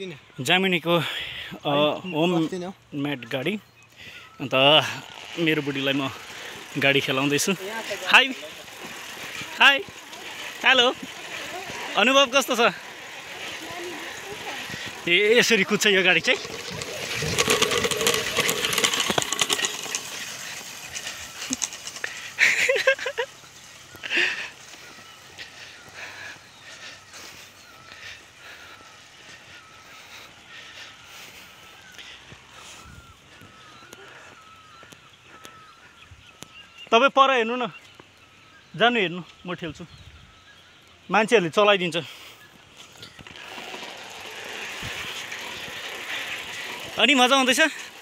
जामुनीको home made गाडी। अन्त मेरो बुढीलाई म गाडी खेलाउँदैछु। हाई हाई हेलो, अनुभव कस्तो छ? यसरी कुद्छ यो गाडी चाहिँ। तपाईँ पर हेर्नु न, जानु हेर्नु, म ठेल्छु। मान्छेहरूले चलाइदिन्छ। अनि मजा आउँदैछ?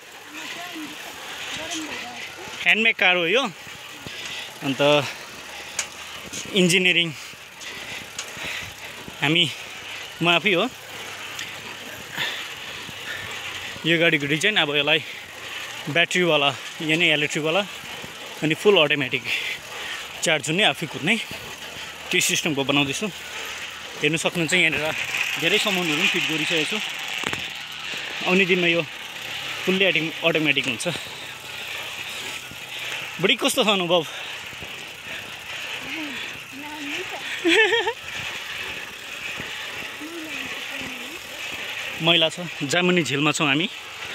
ह्यान्डमेड कार हो यो। अन्त इन्जिनियरिङ म आफै हो। यो गाडीको डिजाइन अब यसलाई ब्याट्रीवाला यानि इलेक्ट्रिकवाला अनि फुल अटोमेटिक चार्ज हुने आफै कुद्ने त्यो सिस्टमको बनाउँदैछु। हेर्नु सक्नुहुन्छ यहाँनिर धेरै सामानहरू पनि फिट गरिसकेको छु। आउने दिनमा यो फुल्ली अटोमेटिक हुन्छ। बढी कस्तो छ अनुभव? मैला छ। जामुनी झिलमा छौँ हामी।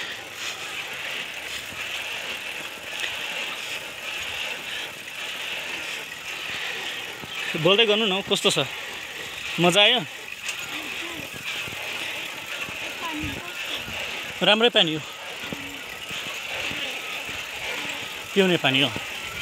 बोल्दै गर्नु न, कस्तो छ? मजा आयो? राम्रै पानी हो, पिउने पानी हो।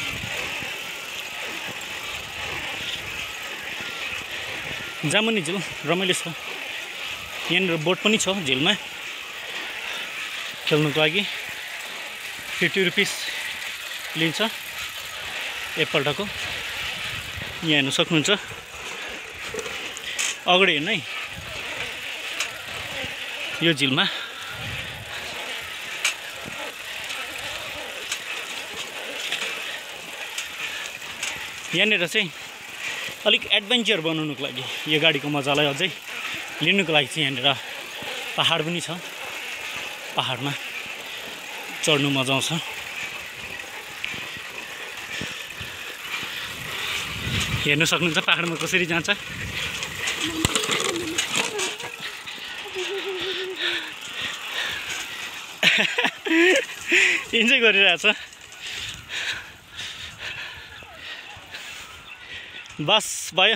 जामुनी झिल रमाइलो छ। यहाँनिर बोट पनि छ झिलमा खेल्नुको लागि। 50 रुपिस लिन्छ एकपल्टको। यहाँ हेर्नु सक्नुहुन्छ, अगाडि हेर्नु है यो झिलमा। यहाँनिर चाहिँ अलिक एडभेन्चर बनाउनुको लागि यो गाडीको मजालाई अझै लिनुको लागि चाहिँ यहाँनिर पहाड पनि छ। पहाडमा चढ्नु मजा आउँछ। हेर्नु सक्नुहुन्छ पहाडमा कसरी जान्छ। इन्जोय गरिरहेछ। बस भयो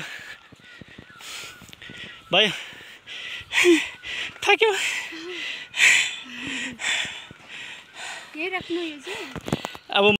भयो, थाक्यो। अब